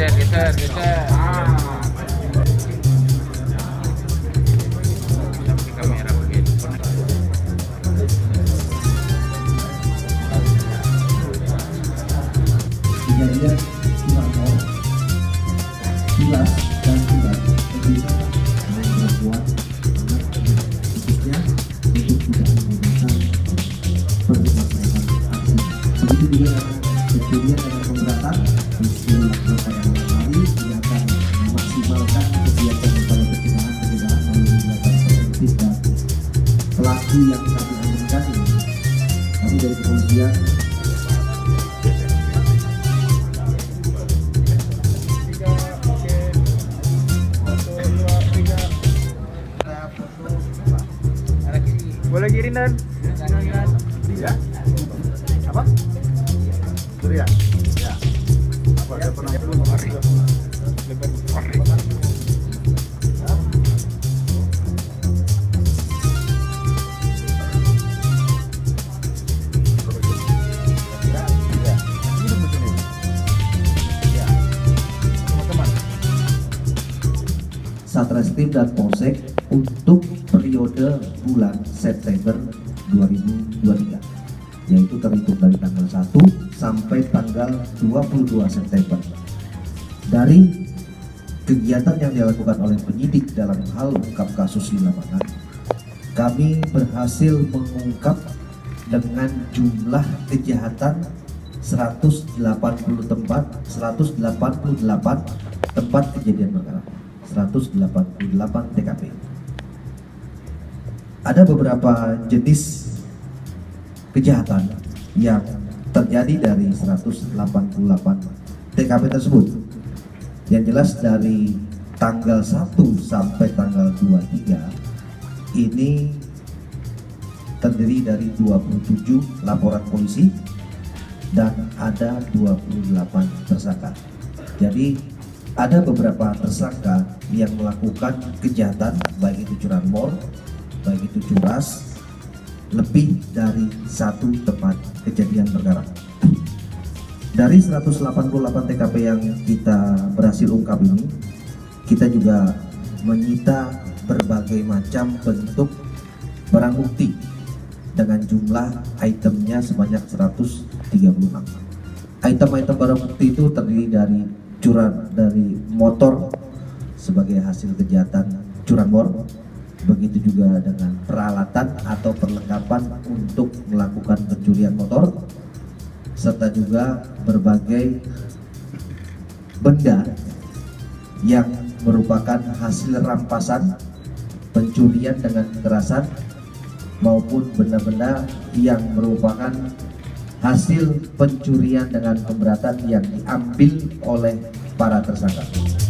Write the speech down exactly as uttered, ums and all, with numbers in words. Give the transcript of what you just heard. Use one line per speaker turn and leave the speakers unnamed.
geser, geser, geser. Ah. Kamera begitu.
Kejadian Surabaya, Bilas dan Bilas lebih memperkuat khususnya untuk tidak menggunakan perbuatan aksi. Begitu juga kejadian dengan pemberatan peristiwa pada malam hari tidak akan memaksimalkan kegiatan pada perkembangan pencegahan melalui tindakan preventif dan pelaku yang kami amankan ini. Kami dari kepolisian
boleh kiri dan
ya apa kiri ya ya apa ada pernah belum hari hari
Satreskrim dan Polsek untuk periode bulan September dua ribu dua puluh tiga, yaitu terhitung dari tanggal satu sampai tanggal dua puluh dua September. Dari kegiatan yang dilakukan oleh penyidik dalam hal ungkap kasus di lapangan, kami berhasil mengungkap dengan jumlah kejahatan seratus delapan puluh tempat, seratus delapan puluh delapan tempat kejadian perkara, seratus delapan puluh delapan T K P. Ada beberapa jenis kejahatan yang terjadi dari seratus delapan puluh delapan T K P tersebut. Yang jelas dari tanggal satu sampai tanggal dua puluh tiga ini terdiri dari dua puluh tujuh laporan polisi dan ada dua puluh delapan tersangka. Jadi ada beberapa tersangka yang melakukan kejahatan, baik itu curanmor, baik itu curas, lebih dari satu tempat kejadian perkara. Dari seratus delapan puluh delapan T K P yang kita berhasil ungkap ini, kita juga menyita berbagai macam bentuk barang bukti dengan jumlah itemnya sebanyak seratus tiga puluh enam. Item-item barang bukti itu terdiri dari curan dari motor sebagai hasil kejahatan curanmor, begitu juga dengan peralatan atau perlengkapan untuk melakukan pencurian motor, serta juga berbagai benda yang merupakan hasil rampasan pencurian dengan kekerasan maupun benda-benda yang merupakan hasil pencurian dengan pemberatan yang diambil oleh para tersangka.